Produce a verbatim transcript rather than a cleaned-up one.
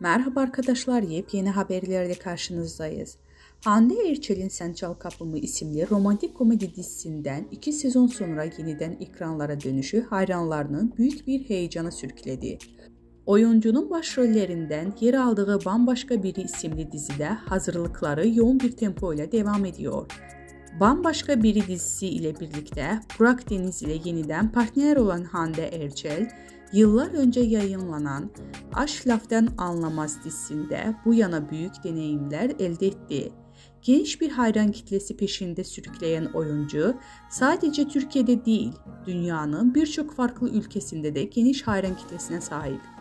Merhaba arkadaşlar, yepyeni haberlerle karşınızdayız. Hande Erçel'in Sen Çal Kapımı isimli romantik komedi dizisinden iki sezon sonra yeniden ekranlara dönüşü hayranlarının büyük bir heyecana sürükledi. Oyuncunun başrollerinden yer aldığı Bambaşka Biri isimli dizide hazırlıkları yoğun bir tempo ile devam ediyor. Bambaşka Biri dizisi ile birlikte Burak Deniz ile yeniden partner olan Hande Erçel, yıllar önce yayınlanan Aşk Laftan Anlamaz dizisinde bu yana büyük deneyimler elde etti. Geniş bir hayran kitlesi peşinde sürükleyen oyuncu, sadece Türkiye'de değil, dünyanın birçok farklı ülkesinde de geniş hayran kitlesine sahip.